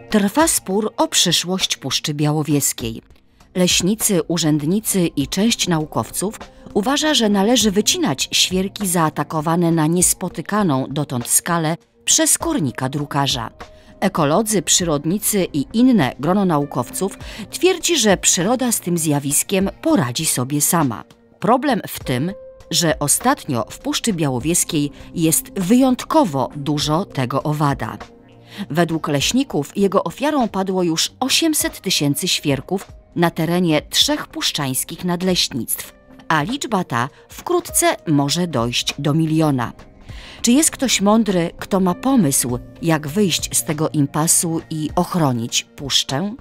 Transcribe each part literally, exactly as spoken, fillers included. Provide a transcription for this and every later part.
Trwa spór o przyszłość Puszczy Białowieskiej. Leśnicy, urzędnicy i część naukowców uważa, że należy wycinać świerki zaatakowane na niespotykaną dotąd skalę przez kornika drukarza. Ekolodzy, przyrodnicy i inne grono naukowców twierdzi, że przyroda z tym zjawiskiem poradzi sobie sama. Problem w tym, że ostatnio w Puszczy Białowieskiej jest wyjątkowo dużo tego owada. Według leśników jego ofiarą padło już osiemset tysięcy świerków na terenie trzech puszczańskich nadleśnictw, a liczba ta wkrótce może dojść do miliona. Czy jest ktoś mądry, kto ma pomysł, jak wyjść z tego impasu i ochronić puszczę?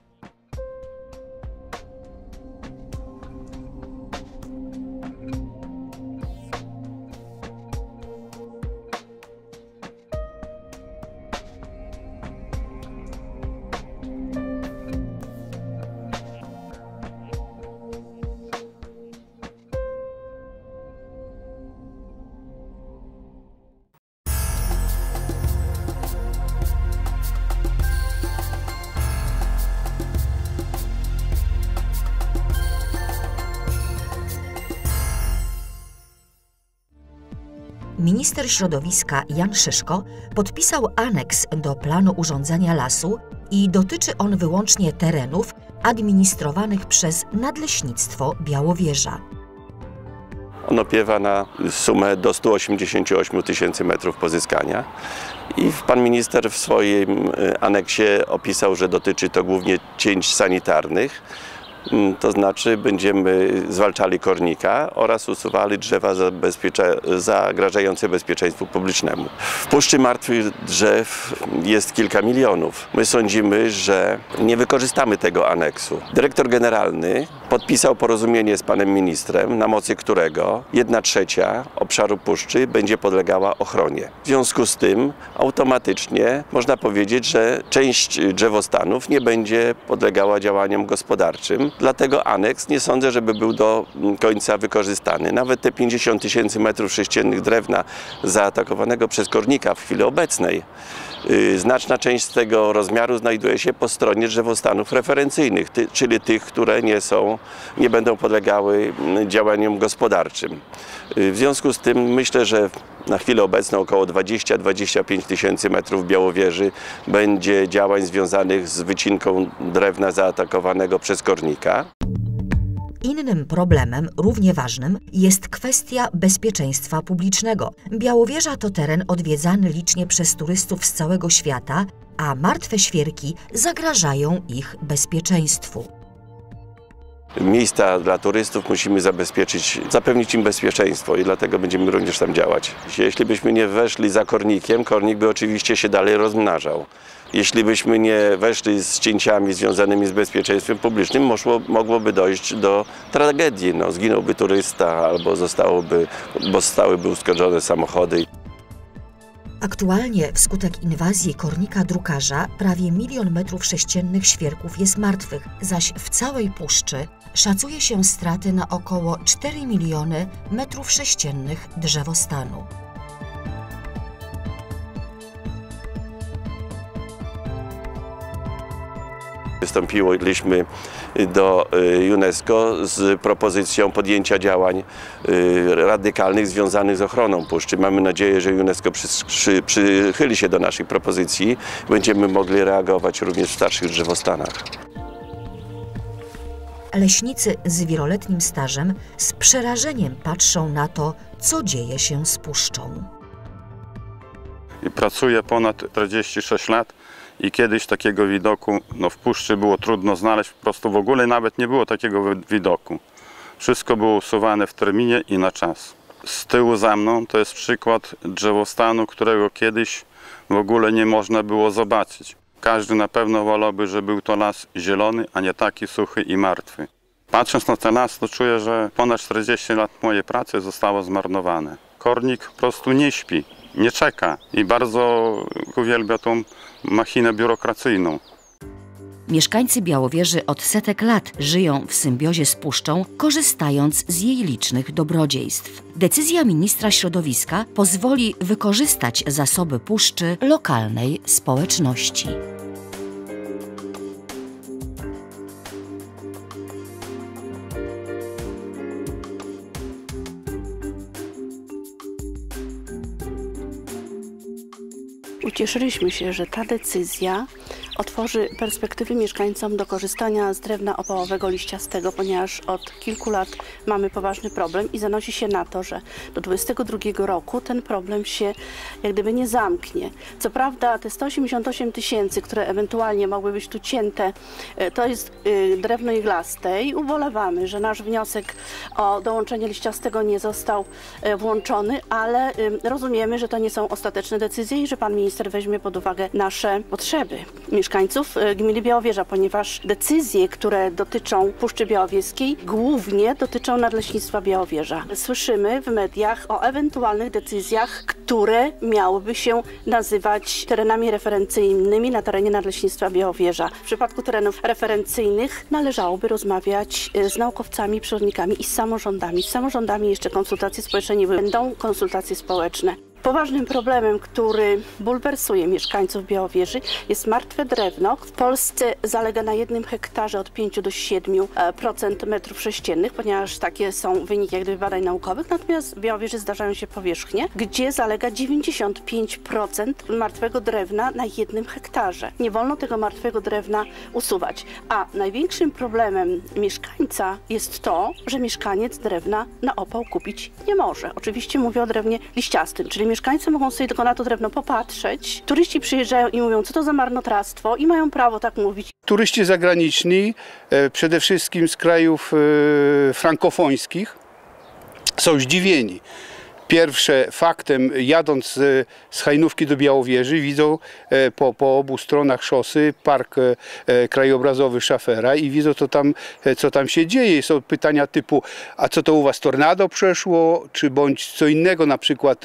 Minister środowiska Jan Szyszko podpisał aneks do planu urządzania lasu i dotyczy on wyłącznie terenów administrowanych przez Nadleśnictwo Białowieża. On opiewa na sumę do stu osiemdziesięciu ośmiu tysięcy metrów pozyskania i pan minister w swoim aneksie opisał, że dotyczy to głównie cięć sanitarnych. To znaczy będziemy zwalczali kornika oraz usuwali drzewa zagrażające bezpieczeństwu publicznemu. W Puszczy martwych drzew jest kilka milionów. My sądzimy, że nie wykorzystamy tego aneksu. Dyrektor generalny podpisał porozumienie z panem ministrem, na mocy którego jedna trzecia obszaru puszczy będzie podlegała ochronie. W związku z tym automatycznie można powiedzieć, że część drzewostanów nie będzie podlegała działaniom gospodarczym. Dlatego aneks nie sądzę, żeby był do końca wykorzystany. Nawet te pięćdziesiąt tysięcy metrów sześciennych drewna zaatakowanego przez kornika w chwili obecnej, yy, znaczna część z tego rozmiaru znajduje się po stronie drzewostanów referencyjnych, ty, czyli tych, które nie są, nie będą podlegały działaniom gospodarczym. Yy, w związku z tym myślę, że na chwilę obecną około dwadzieścia do dwudziestu pięciu tysięcy metrów Białowieży będzie działań związanych z wycinką drewna zaatakowanego przez kornika. Innym problemem, równie ważnym, jest kwestia bezpieczeństwa publicznego. Białowieża to teren odwiedzany licznie przez turystów z całego świata, a martwe świerki zagrażają ich bezpieczeństwu. Miejsca dla turystów musimy zabezpieczyć, zapewnić im bezpieczeństwo i dlatego będziemy również tam działać. Jeśli byśmy nie weszli za kornikiem, kornik by oczywiście się dalej rozmnażał. Jeśli byśmy nie weszli z cięciami związanymi z bezpieczeństwem publicznym, mogło, mogłoby dojść do tragedii. No, zginąłby turysta albo zostałoby, bo zostałyby uszkodzone samochody. Aktualnie wskutek inwazji kornika drukarza prawie milion metrów sześciennych świerków jest martwych, zaś w całej puszczy szacuje się straty na około cztery miliony metrów sześciennych drzewostanu. Wystąpiliśmy do UNESCO z propozycją podjęcia działań radykalnych związanych z ochroną puszczy. Mamy nadzieję, że UNESCO przy, przy, przychyli się do naszej propozycji. Będziemy mogli reagować również w starszych drzewostanach. Leśnicy z wieloletnim stażem z przerażeniem patrzą na to, co dzieje się z puszczą. Pracuję ponad czterdzieści sześć lat. I kiedyś takiego widoku no, w puszczy było trudno znaleźć, po prostu w ogóle nawet nie było takiego widoku. Wszystko było usuwane w terminie i na czas. Z tyłu za mną to jest przykład drzewostanu, którego kiedyś w ogóle nie można było zobaczyć. Każdy na pewno wolałby, że był to las zielony, a nie taki suchy i martwy. Patrząc na ten las, to czuję, że ponad czterdzieści lat mojej pracy zostało zmarnowane. Kornik po prostu nie śpi, nie czeka i bardzo uwielbia tą machinę biurokracyjną. Mieszkańcy Białowieży od setek lat żyją w symbiozie z puszczą, korzystając z jej licznych dobrodziejstw. Decyzja ministra środowiska pozwoli wykorzystać zasoby puszczy lokalnej społeczności. Ucieszyliśmy się, że ta decyzja otworzy perspektywy mieszkańcom do korzystania z drewna opałowego liściastego, ponieważ od kilku lat mamy poważny problem i zanosi się na to, że do dwudziestego drugiego roku ten problem się jak gdyby nie zamknie. Co prawda te sto osiemdziesiąt osiem tysięcy, które ewentualnie mogły być tu cięte, to jest drewno iglaste i ubolewamy, że nasz wniosek o dołączenie liściastego nie został włączony, ale rozumiemy, że to nie są ostateczne decyzje i że pan minister weźmie pod uwagę nasze potrzeby mieszkańców gminy Białowieża, ponieważ decyzje, które dotyczą Puszczy Białowieskiej, głównie dotyczą Nadleśnictwa Białowieża. Słyszymy w mediach o ewentualnych decyzjach, które miałyby się nazywać terenami referencyjnymi na terenie Nadleśnictwa Białowieża. W przypadku terenów referencyjnych należałoby rozmawiać z naukowcami, przyrodnikami i z samorządami. Z samorządami jeszcze konsultacje społeczne nie będą, konsultacje społeczne. Poważnym problemem, który bulwersuje mieszkańców Białowieży, jest martwe drewno. W Polsce zalega na jednym hektarze od pięciu do siedmiu procent metrów sześciennych, ponieważ takie są wyniki jak gdyby badań naukowych. Natomiast w Białowieży zdarzają się powierzchnie, gdzie zalega dziewięćdziesiąt pięć procent martwego drewna na jednym hektarze. Nie wolno tego martwego drewna usuwać. A największym problemem mieszkańca jest to, że mieszkaniec drewna na opał kupić nie może. Oczywiście mówię o drewnie liściastym, czyli mieszkańcy mogą sobie tylko na to drewno popatrzeć. Turyści przyjeżdżają i mówią, co to za marnotrawstwo i mają prawo tak mówić. Turyści zagraniczni, przede wszystkim z krajów frankofońskich, są zdziwieni. Pierwsze faktem, jadąc z Hajnówki do Białowieży, widzą po, po obu stronach szosy park krajobrazowy Szafera i widzą, co tam, co tam się dzieje. Są pytania typu, a co to u was tornado przeszło, czy bądź co innego, na przykład,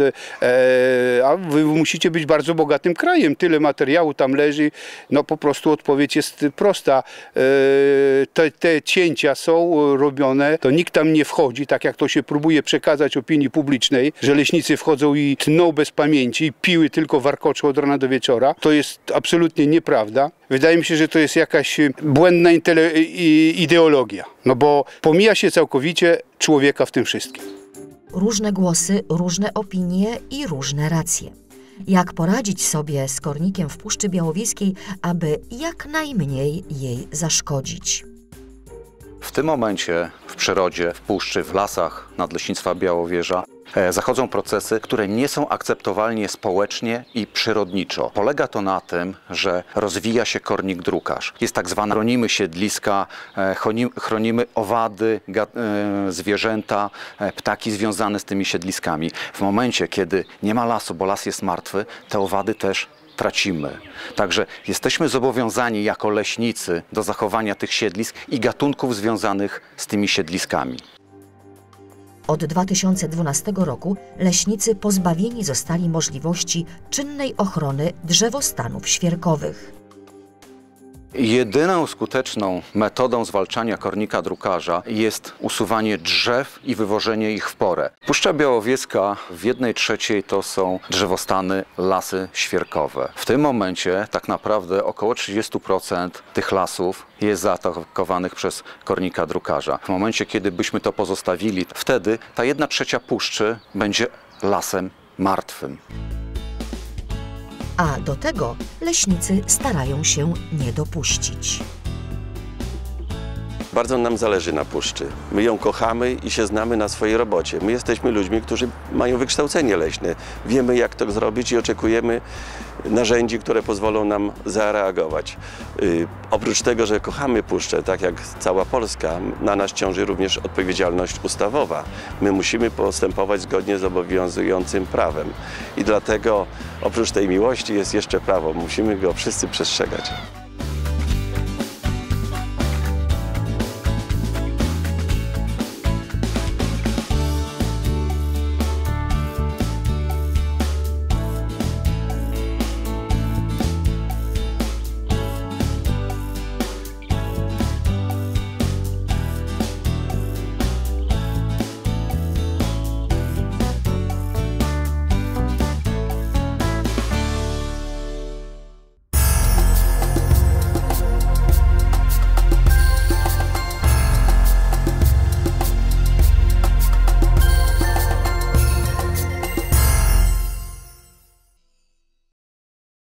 a wy musicie być bardzo bogatym krajem, tyle materiału tam leży. No po prostu odpowiedź jest prosta. Te, te cięcia są robione, to nikt tam nie wchodzi, tak jak to się próbuje przekazać opinii publicznej, że leśnicy wchodzą i tną bez pamięci i piły tylko warkoczą od rana do wieczora. To jest absolutnie nieprawda. Wydaje mi się, że to jest jakaś błędna ideologia, no bo pomija się całkowicie człowieka w tym wszystkim. Różne głosy, różne opinie i różne racje. Jak poradzić sobie z kornikiem w Puszczy Białowieskiej, aby jak najmniej jej zaszkodzić? W tym momencie w przyrodzie, w puszczy, w lasach Nadleśnictwa Białowieża zachodzą procesy, które nie są akceptowalne społecznie i przyrodniczo. Polega to na tym, że rozwija się kornik drukarz. Jest tak zwane chronimy siedliska, chronimy owady, zwierzęta, ptaki związane z tymi siedliskami. W momencie, kiedy nie ma lasu, bo las jest martwy, te owady też tracimy. Także jesteśmy zobowiązani jako leśnicy do zachowania tych siedlisk i gatunków związanych z tymi siedliskami. Od dwa tysiące dwunastego roku leśnicy pozbawieni zostali możliwości czynnej ochrony drzewostanów świerkowych. Jedyną skuteczną metodą zwalczania kornika drukarza jest usuwanie drzew i wywożenie ich w porę. Puszcza Białowieska w jednej trzeciej to są drzewostany, lasy świerkowe. W tym momencie tak naprawdę około trzydzieści procent tych lasów jest zaatakowanych przez kornika drukarza. W momencie, kiedy byśmy to pozostawili, wtedy ta jedna trzecia puszczy będzie lasem martwym. A do tego leśnicy starają się nie dopuścić. Bardzo nam zależy na puszczy. My ją kochamy i się znamy na swojej robocie. My jesteśmy ludźmi, którzy mają wykształcenie leśne. Wiemy, jak to zrobić i oczekujemy narzędzi, które pozwolą nam zareagować. Yy, oprócz tego, że kochamy puszczę, tak jak cała Polska, na nas ciąży również odpowiedzialność ustawowa. My musimy postępować zgodnie z obowiązującym prawem. I dlatego oprócz tej miłości jest jeszcze prawo. Musimy go wszyscy przestrzegać.